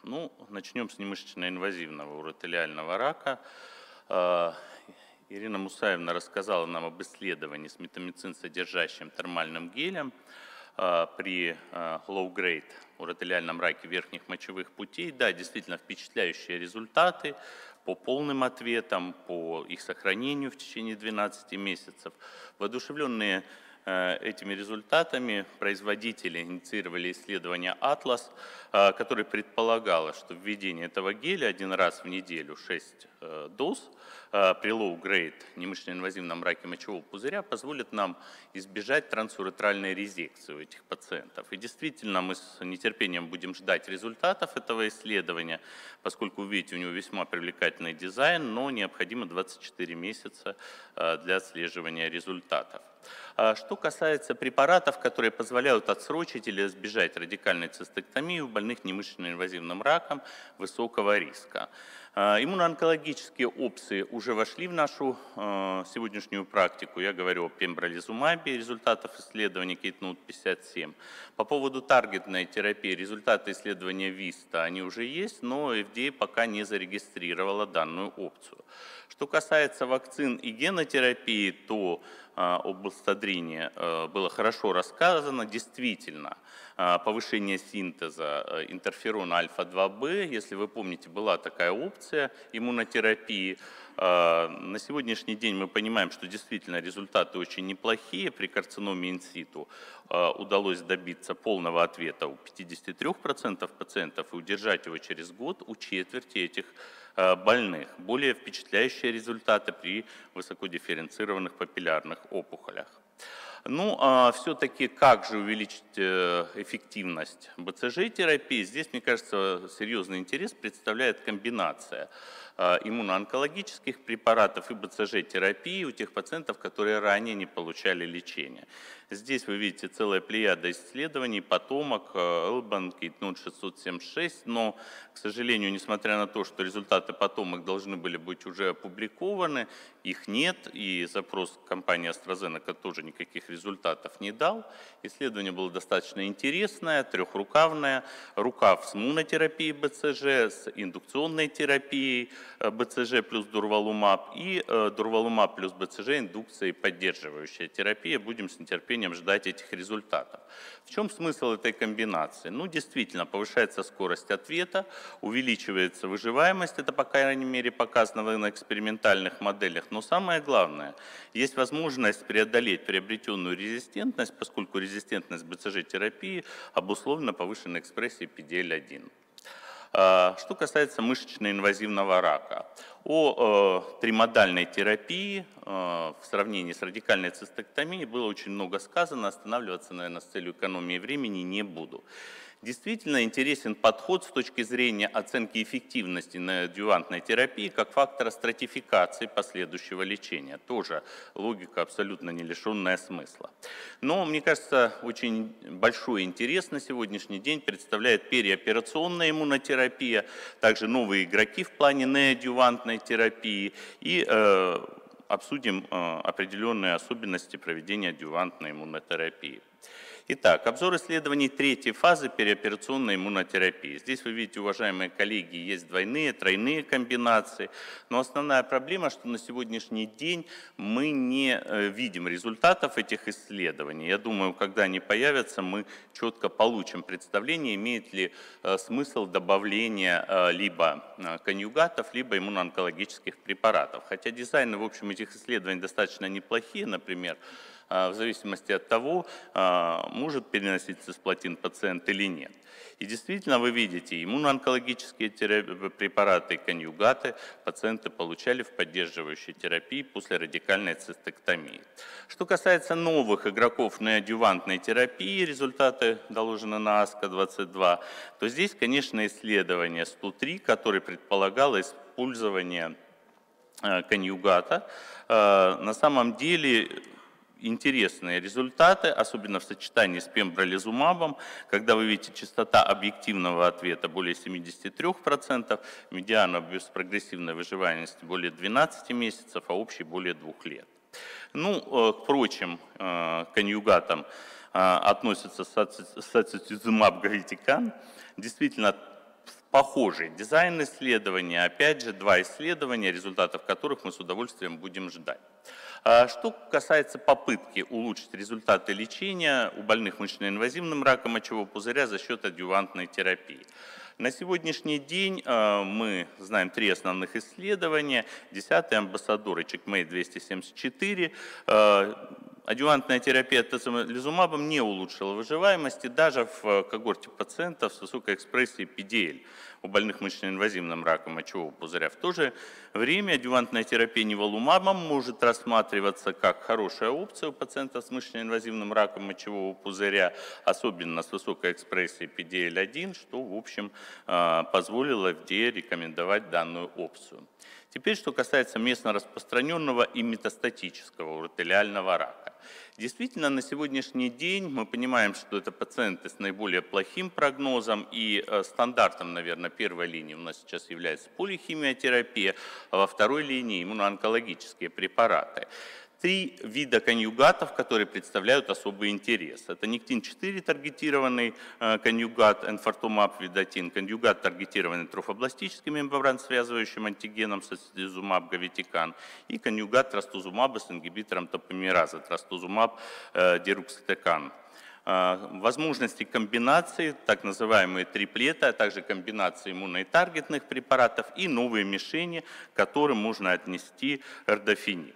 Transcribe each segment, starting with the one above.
Ну, начнем с немышечно-инвазивного уротелиального рака. Ирина Мусаевна рассказала нам об исследовании с метамицин содержащим термальным гелем при low-grade уротелиальном раке верхних мочевых путей. Да, действительно впечатляющие результаты по полным ответам, по их сохранению в течение 12 месяцев. Воодушевленные этими результатами производители инициировали исследование «Атлас», которое предполагало, что введение этого геля один раз в неделю 6 доз при low-grade немышечно-инвазивном раке мочевого пузыря позволит нам избежать трансуретральной резекции у этих пациентов. И действительно, мы с нетерпением будем ждать результатов этого исследования, поскольку, видите, у него весьма привлекательный дизайн, но необходимо 24 месяца для отслеживания результатов. Что касается препаратов, которые позволяют отсрочить или избежать радикальной цистектомии у больных немышечно-инвазивным раком высокого риска. Иммуноонкологические опции уже вошли в нашу сегодняшнюю практику. Я говорю о пембролизумабе, результатов исследования KEYNOTE-57. По поводу таргетной терапии результаты исследования ВИСТА, они уже есть, но FDA пока не зарегистрировала данную опцию. Что касается вакцин и генотерапии, то об Элстадрине было хорошо рассказано. Действительно, повышение синтеза интерферона альфа-2b, если вы помните, была такая опция иммунотерапии. На сегодняшний день мы понимаем, что действительно результаты очень неплохие. При карциноме инситу удалось добиться полного ответа у 53% пациентов и удержать его через год у четверти этих больных. Более впечатляющие результаты при высокодифференцированных папиллярных опухолях. Ну, а все-таки как же увеличить эффективность БЦЖ-терапии? Здесь, мне кажется, серьезный интерес представляет комбинация иммуноонкологических препаратов и БЦЖ-терапии у тех пациентов, которые ранее не получали лечения. Здесь вы видите целая плеяда исследований, потомок, Элбан, KEYNOTE-676, но, к сожалению, несмотря на то, что результаты потомок должны были быть уже опубликованы, их нет, и запрос компании AstraZeneca тоже никаких результатов не дал. Исследование было достаточно интересное, трехрукавное, рукав с монотерапией БЦЖ, с индукционной терапией БЦЖ плюс дурвалумаб и дурвалумаб плюс БЦЖ, индукция и поддерживающая терапия. Будем с нетерпением ждать этих результатов. В чем смысл этой комбинации? Ну, действительно, повышается скорость ответа, увеличивается выживаемость, это, по крайней мере, показано на экспериментальных моделях. Но самое главное, есть возможность преодолеть приобретенную резистентность, поскольку резистентность БЦЖ-терапии обусловлена повышенной экспрессией PDL-1. Что касается мышечно-инвазивного рака, о тримодальной терапии в сравнении с радикальной цистектомией было очень много сказано, останавливаться, наверное, с целью экономии времени не буду. Действительно интересен подход с точки зрения оценки эффективности неоадъювантной терапии как фактора стратификации последующего лечения. Тоже логика абсолютно не лишенная смысла. Но, мне кажется, очень большой интерес на сегодняшний день представляет переоперационная иммунотерапия, также новые игроки в плане неоадъювантной терапии и обсудим определенные особенности проведения адъювантной иммунотерапии. Итак, обзор исследований третьей фазы переоперационной иммунотерапии. Здесь вы видите, уважаемые коллеги, есть двойные, тройные комбинации, но основная проблема, что на сегодняшний день мы не видим результатов этих исследований. Я думаю, когда они появятся, мы четко получим представление, имеет ли смысл добавления либо конъюгатов, либо иммуноонкологических препаратов. Хотя дизайны, в общем, этих исследований достаточно неплохие, например, в зависимости от того, может переносить цисплатин пациент или нет. И действительно, вы видите, иммуноонкологические препараты и конъюгаты пациенты получали в поддерживающей терапии после радикальной цистектомии. Что касается новых игроков неоадъювантной терапии, результаты доложены на ASCO-22, то здесь, конечно, исследование 103, которое предполагало использование конъюгата. На самом деле интересные результаты, особенно в сочетании с пембролизумабом, когда вы видите частота объективного ответа более 73%, медиана беспрогрессивной выживаемости более 12 месяцев, а общий более 2 лет. Ну, к прочим конъюгатам относится сацитузумаб галитикан. Действительно, похожий дизайн исследования. Опять же, 2 исследования, результатов которых мы с удовольствием будем ждать. Что касается попытки улучшить результаты лечения у больных мышечно-инвазивным раком мочевого пузыря за счет адъювантной терапии. На сегодняшний день мы знаем 3 основных исследования. 10-й амбассадор и CheckMate 274. Адъювантная терапия тезолизумабом не улучшила выживаемости даже в когорте пациентов с высокой экспрессией PDL у больных мышечно-инвазивным раком мочевого пузыря. В то же время адъювантная терапия ниволумабом может рассматриваться как хорошая опция у пациентов с мышечно-инвазивным раком мочевого пузыря, особенно с высокой экспрессией PDL1, что, в общем, позволило FDA рекомендовать данную опцию. Теперь, что касается местно распространенного и метастатического уротелиального рака. Действительно, на сегодняшний день мы понимаем, что это пациенты с наиболее плохим прогнозом, и стандартом, наверное, первой линии у нас сейчас является полихимиотерапия, а во второй линии иммуноонкологические препараты. 3 вида конъюгатов, которые представляют особый интерес. Это нектин-4 таргетированный конъюгат энфортумаб ведотин, конъюгат таргетированный трофобластическим мембран-связывающим антигеном сацилизумаб гавитикан и конъюгат трастузумаба с ингибитором топомеразы трастузумаб дерукситекан. Возможности комбинации, так называемые триплеты, а также комбинации иммунотаргетных препаратов и новые мишени, к которым можно отнести эрдофениб.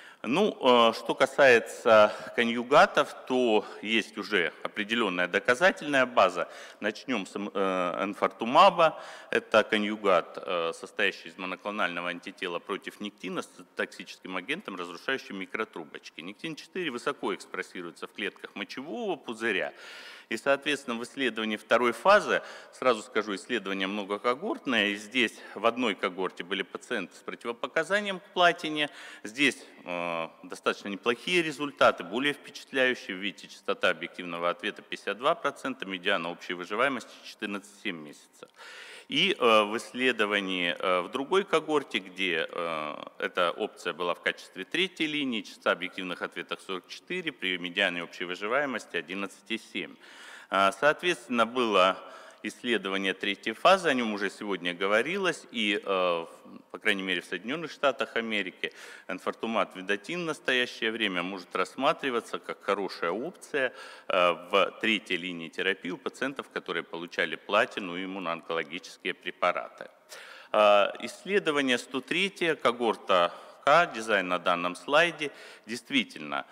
Что касается конъюгатов, то есть уже определенная доказательная база. Начнем с энфортумаба. Это конъюгат, состоящий из моноклонального антитела против нектина с токсическим агентом, разрушающим микротрубочки. Нектин-4 высоко экспрессируется в клетках мочевого пузыря. И, соответственно, в исследовании второй фазы, сразу скажу, исследование многокогортное, и здесь в одной когорте были пациенты с противопоказанием к платине, здесь достаточно неплохие результаты, более впечатляющие, видите, частота объективного ответа 52%, медиана общей выживаемости 14,7 месяцев. И в исследовании в другой когорте, где эта опция была в качестве 3-й линии, частота объективных ответов 44, при медиане общей выживаемости 11,7. Соответственно, было исследование 3-й фазы, о нем уже сегодня говорилось, и, по крайней мере, в Соединенных Штатах Америки энфортумаб ведотин в настоящее время может рассматриваться как хорошая опция в 3-й линии терапии у пациентов, которые получали платину и иммуноонкологические препараты. Исследование 103, когорта К, дизайн на данном слайде, действительно,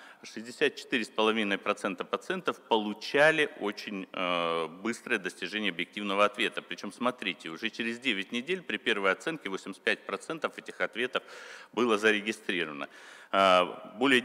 64,5% пациентов получали очень быстрое достижение объективного ответа. Причем, смотрите, уже через 9 недель при первой оценке 85% этих ответов было зарегистрировано. Более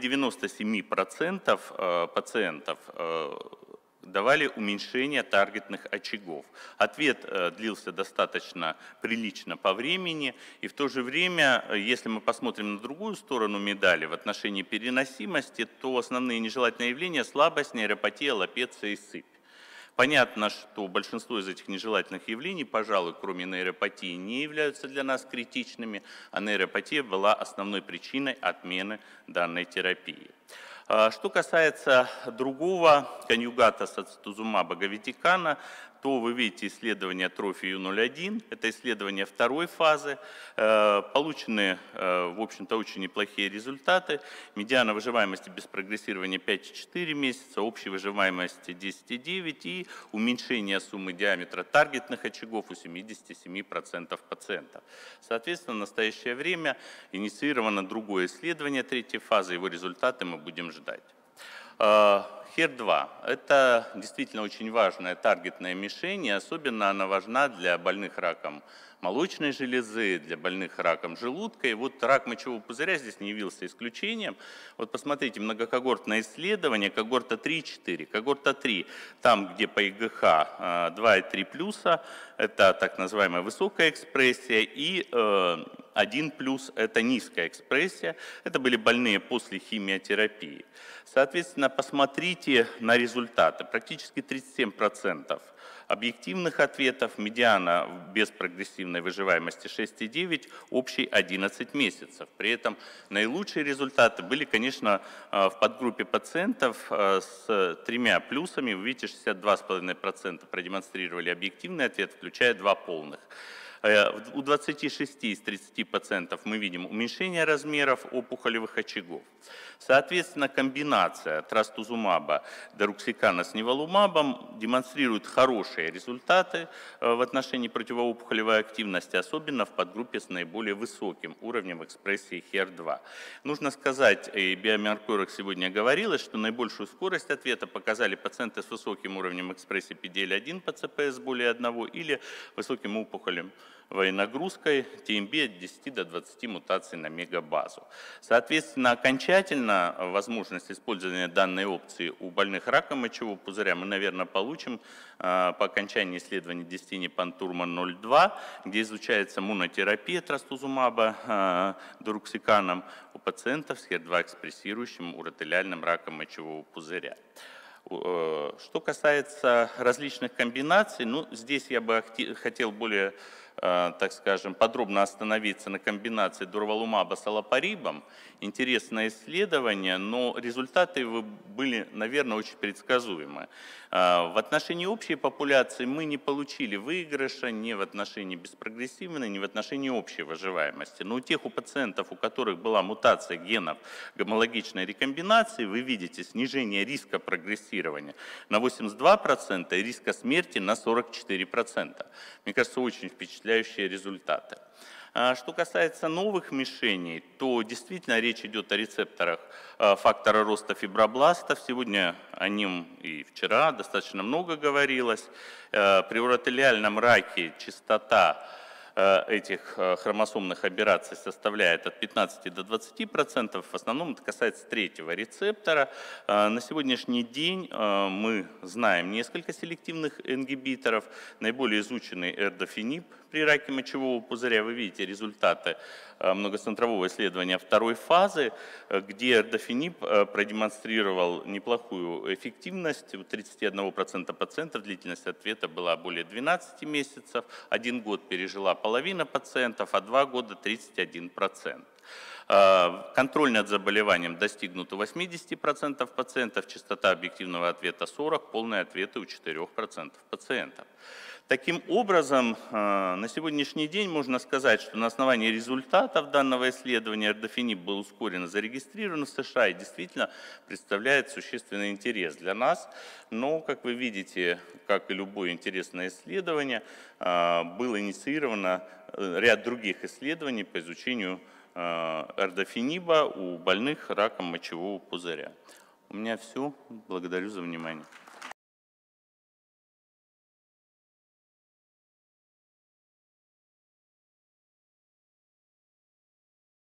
97% пациентов давали уменьшение таргетных очагов. Ответ длился достаточно прилично по времени, и в то же время, если мы посмотрим на другую сторону медали в отношении переносимости, то основные нежелательные явления – слабость, нейропатия, аллопеция и сыпь. Понятно, что большинство из этих нежелательных явлений, пожалуй, кроме нейропатии, не являются для нас критичными, а нейропатия была основной причиной отмены данной терапии. Что касается другого конъюгата сацилизумаба гавитикана, то вы видите исследование Трофи-Ю01, это исследование второй фазы, получены, в общем-то, очень неплохие результаты, медиана выживаемости без прогрессирования 5,4 месяца, общей выживаемости 10,9 и уменьшение суммы диаметра таргетных очагов у 77% пациентов. Соответственно, в настоящее время инициировано другое исследование 3-й фазы, его результаты мы будем ждать. HER2 – это действительно очень важная таргетная мишень, и особенно она важна для больных раком молочной железы, для больных раком желудка. И вот рак мочевого пузыря здесь не явился исключением. Вот посмотрите, многокогортное исследование, когорта 3-4. Когорта 3, там, где по ИГХ 2,3 плюса, это так называемая высокая экспрессия, и 1 плюс – это низкая экспрессия. Это были больные после химиотерапии. Соответственно, посмотрите на результаты. Практически 37% Объективных ответов медиана без прогрессивной выживаемости 6,9, общий 11 месяцев. При этом наилучшие результаты были, конечно, в подгруппе пациентов с 3 плюсами. Вы видите, 62,5% продемонстрировали объективный ответ, включая 2 полных. У 26 из 30 пациентов мы видим уменьшение размеров опухолевых очагов. Соответственно, комбинация трастузумаба, доруксикана с неволумабом демонстрирует хорошие результаты в отношении противоопухолевой активности, особенно в подгруппе с наиболее высоким уровнем экспрессии HER2. Нужно сказать, и в биомаркерах сегодня говорилось, что наибольшую скорость ответа показали пациенты с высоким уровнем экспрессии PDL1 по ЦПС более 1 или высоким опухолем нагрузкой TMB от 10 до 20 мутаций на мегабазу. Соответственно, окончательно возможность использования данной опции у больных раком мочевого пузыря мы, наверное, получим по окончании исследований Destiny Pan-Turman 02, где изучается монотерапия трастузумаба доруксиканом у пациентов с HER2-экспрессирующим уротелиальным раком мочевого пузыря. Что касается различных комбинаций, здесь я бы хотел более, так скажем, подробно остановиться на комбинации дурвалумаба с алапарибом. Интересное исследование, но результаты были, наверное, очень предсказуемы. В отношении общей популяции мы не получили выигрыша ни в отношении беспрогрессивной, ни в отношении общей выживаемости. Но у пациентов, у которых была мутация генов гомологичной рекомбинации, вы видите снижение риска прогрессирования на 82% и риска смерти на 44%. Мне кажется, очень впечатляющие результаты. Что касается новых мишеней, то действительно речь идет о рецепторах фактора роста фибробластов. Сегодня о нем и вчера достаточно много говорилось. При уротелиальном раке частота этих хромосомных аберраций составляет от 15 до 20%. В основном это касается третьего рецептора. На сегодняшний день мы знаем несколько селективных ингибиторов. Наиболее изученный эрдофинип при раке мочевого пузыря. Вы видите результаты многоцентрового исследования второй фазы, где эрдофинип продемонстрировал неплохую эффективность. У 31% пациентов длительность ответа была более 12 месяцев. 1 год пережила половина пациентов, а 2 года 31%. Контроль над заболеванием достигнут у 80% пациентов, частота объективного ответа 40%, полные ответы у 4% пациентов. Таким образом, на сегодняшний день можно сказать, что на основании результатов данного исследования эрдофинип был ускоренно зарегистрирован в США и действительно представляет существенный интерес для нас. Но, как вы видите, как и любое интересное исследование, было инициировано ряд других исследований по изучению эрдофиниба у больных раком мочевого пузыря. У меня все. Благодарю за внимание.